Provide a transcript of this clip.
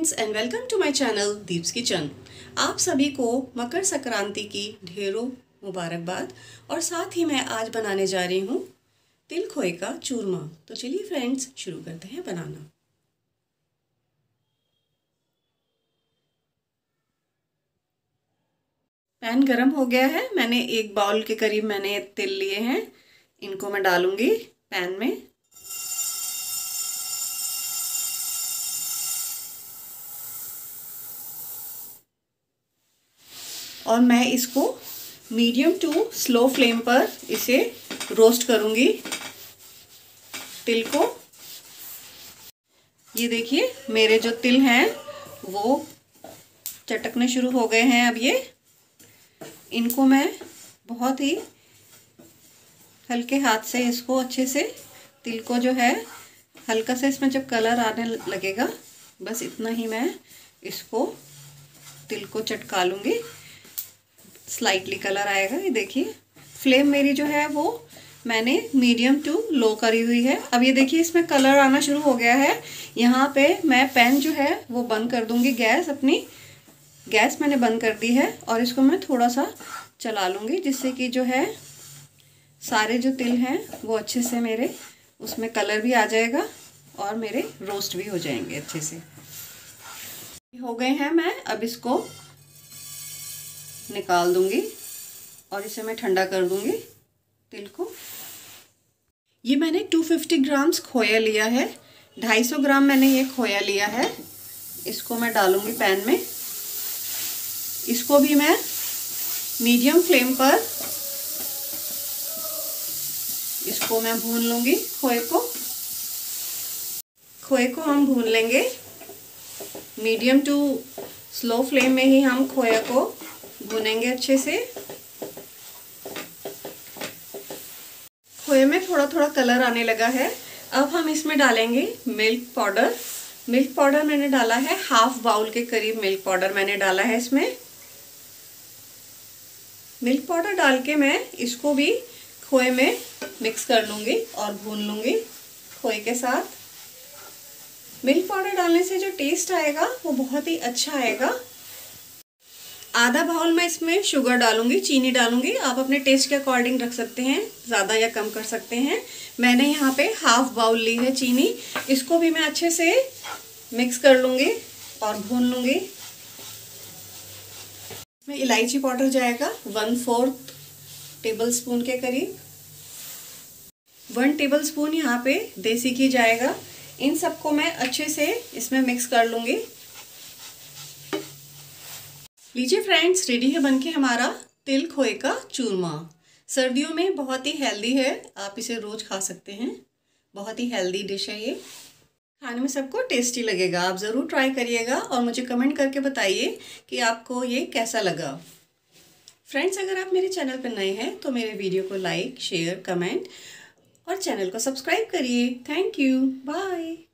Friends and welcome to my channel Deep's kitchen. आप सभी को मकर संक्रांति की ढेरों मुबारकबाद। और साथ ही मैं आज बनाने जा रही हूँ तिल खोए का चूरमा। तो चलिए फ्रेंड्स शुरू करते हैं बनाना। पैन गरम हो गया है। मैंने 1 बाउल के करीब मैंने तिल लिए हैं। इनको मैं डालूंगी पैन में। और मैं इसको मीडियम टू स्लो फ्लेम पर इसे रोस्ट करूंगी तिल को। ये देखिए मेरे जो तिल हैं वो चटकने शुरू हो गए हैं। अब ये इनको मैं बहुत ही हल्के हाथ से इसको अच्छे से तिल को जो है हल्का सा इसमें जब कलर आने लगेगा बस इतना ही मैं इसको तिल को चटका लूँगी। स्लाइटली कलर आएगा। ये देखिए फ्लेम मेरी जो है वो मैंने मीडियम टू लो करी हुई है। अब ये देखिए इसमें कलर आना शुरू हो गया है। यहाँ पे मैं पैन जो है वो बंद कर दूँगी। अपनी गैस मैंने बंद कर दी है और इसको मैं थोड़ा सा चला लूँगी जिससे कि जो है सारे जो तिल हैं वो अच्छे से मेरे उसमें कलर भी आ जाएगा और मेरे रोस्ट भी हो जाएंगे अच्छे से। हो गए हैं। मैं अब इसको निकाल दूंगी और इसे मैं ठंडा कर दूंगी तिल को। ये मैंने 250 ग्राम्स खोया लिया है। 250 ग्राम मैंने ये खोया लिया है। इसको मैं डालूंगी पैन में। इसको भी मैं मीडियम फ्लेम पर इसको मैं भून लूंगी। खोए को हम भून लेंगे। मीडियम टू स्लो फ्लेम में ही हम खोया को भूनेंगे अच्छे से। खोए में थोड़ा थोड़ा कलर आने लगा है। अब हम इसमें डालेंगे मिल्क पाउडर। मिल्क पाउडर मैंने डाला है 1/2 बाउल के करीब मिल्क पाउडर मैंने डाला है इसमें। मिल्क पाउडर डाल के मैं इसको भी खोए में मिक्स कर लूँगी और भून लूँगी खोए के साथ। मिल्क पाउडर डालने से जो टेस्ट आएगा वो बहुत ही अच्छा आएगा। आधा बाउल मैं इसमें शुगर डालूंगी, चीनी डालूंगी। आप अपने टेस्ट के अकॉर्डिंग रख सकते हैं, ज़्यादा या कम कर सकते हैं। मैंने यहाँ पे 1/2 बाउल ली है चीनी। इसको भी मैं अच्छे से मिक्स कर लूँगी और भून लूँगी। इसमें इलायची पाउडर जाएगा 1/4 टेबल स्पून के करीब। 1 टेबल स्पून यहाँ पे देसी घी जाएगा। इन सबको मैं अच्छे से इसमें मिक्स कर लूँगी। लीजिए फ्रेंड्स रेडी है बनके हमारा तिल खोए का चूरमा। सर्दियों में बहुत ही हेल्दी है। आप इसे रोज़ खा सकते हैं। बहुत ही हेल्दी डिश है ये। खाने में सबको टेस्टी लगेगा। आप ज़रूर ट्राई करिएगा और मुझे कमेंट करके बताइए कि आपको ये कैसा लगा। फ्रेंड्स अगर आप मेरे चैनल पर नए हैं तो मेरे वीडियो को लाइक शेयर कमेंट और चैनल को सब्सक्राइब करिए। Thank you. बाय।